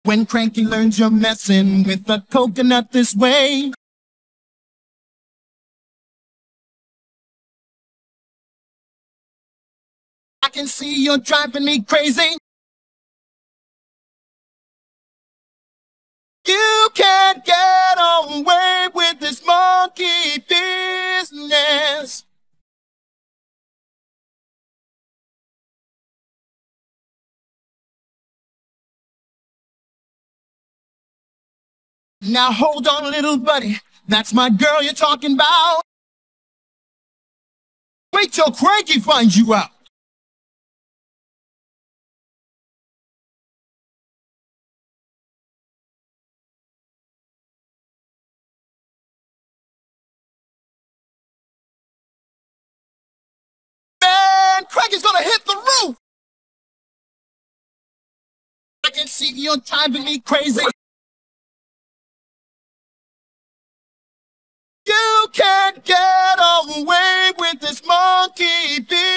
When Cranky learns you're messing with a coconut this way, I can see you're driving me crazy. You can't get away with this monkey business. Now hold on, little buddy, that's my girl you're talking about. Wait till Cranky finds you out. Man, Cranky's gonna hit the roof. I can see you're driving me crazy. You can't get away with this monkey business.